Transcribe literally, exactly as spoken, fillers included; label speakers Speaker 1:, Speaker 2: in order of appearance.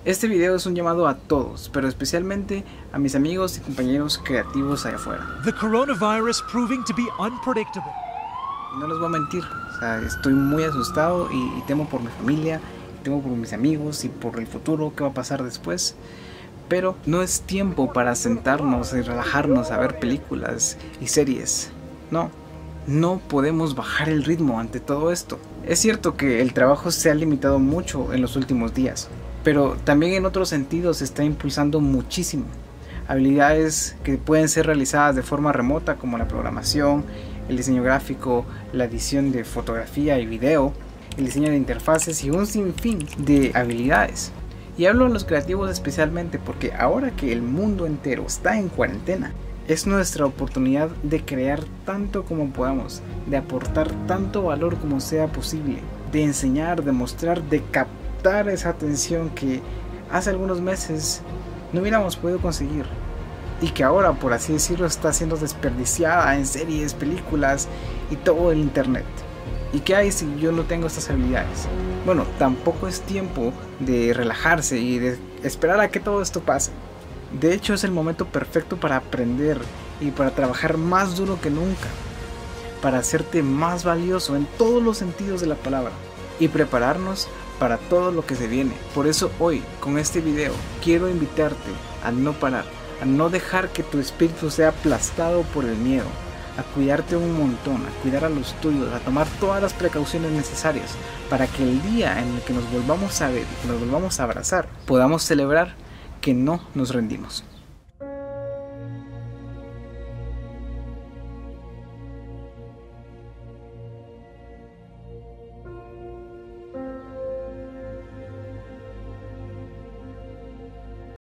Speaker 1: Este video es un llamado a todos, pero especialmente a mis amigos y compañeros creativos allá afuera.
Speaker 2: The coronavirus proving to be unpredictable.
Speaker 1: No les voy a mentir, o sea, estoy muy asustado y, y temo por mi familia, temo por mis amigos y por el futuro, qué va a pasar después. Pero no es tiempo para sentarnos y relajarnos a ver películas y series. No, no podemos bajar el ritmo ante todo esto. Es cierto que el trabajo se ha limitado mucho en los últimos días, pero también en otros sentidos se está impulsando muchísimo. Habilidades que pueden ser realizadas de forma remota, como la programación, el diseño gráfico, la edición de fotografía y video, el diseño de interfaces y un sinfín de habilidades. Y hablo de los creativos especialmente porque ahora que el mundo entero está en cuarentena, es nuestra oportunidad de crear tanto como podamos, de aportar tanto valor como sea posible, de enseñar, de mostrar, de captar esa atención que hace algunos meses no hubiéramos podido conseguir y que ahora, por así decirlo, está siendo desperdiciada en series, películas y todo el internet. ¿Y qué hay si yo no tengo estas habilidades? Bueno, tampoco es tiempo de relajarse y de esperar a que todo esto pase. De hecho, es el momento perfecto para aprender y para trabajar más duro que nunca, para hacerte más valioso en todos los sentidos de la palabra y prepararnos para todo lo que se viene. Por eso hoy, con este video, quiero invitarte a no parar, a no dejar que tu espíritu sea aplastado por el miedo, a cuidarte un montón, a cuidar a los tuyos, a tomar todas las precauciones necesarias para que el día en el que nos volvamos a ver y que nos volvamos a abrazar, podamos celebrar que no nos rendimos.